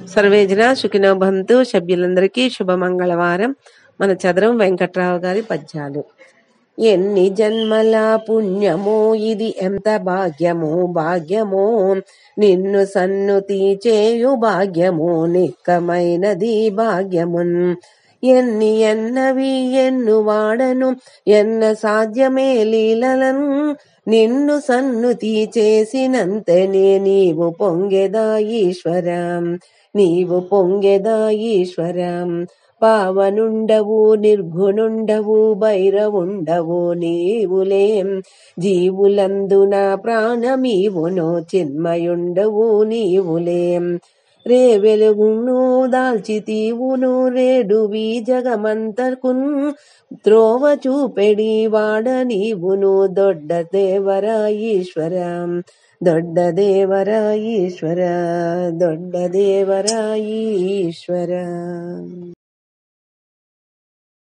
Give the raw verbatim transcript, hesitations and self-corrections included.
Survey జనా సుఖినో భవంతు. సభ్యులందరికీ శుభ మంగళవారం. మన చదరం వెంకట్రావు గారి పద్యాలు. ఎన్ని జన్మల పుణ్యమో ఇది, ఎంత భాగ్యమో భాగ్యమో, నిన్ను సన్నుతి చేయు భాగ్యమో, నిక్కమైనది భాగ్యమున్. ఎన్ని ఎన్నవి ఎన్ను వాడను, ఎన్న సాధ్యమే లీలలన్, నిన్ను సన్నుతి చేసినంతనే నీవు పొంగెదా ఈశ్వరం, నీవు పొంగెదా ఈశ్వరం. పావనుండవు నిర్గుణుండవు భైరవుండవు నీవులేం, జీవులందున ప్రాణమీవును చిన్మయుండవు నీవులేం. రే వెలుగును దాల్చితీవును రేడువి జగమంతకున్, త్రోవ చూపెడి వాడ నీవును దొడ్డ దేవర ఈశ్వరం, దొడ్డ దేవర ఈశ్వర, దొడ్డ దేవర ఈశ్వర.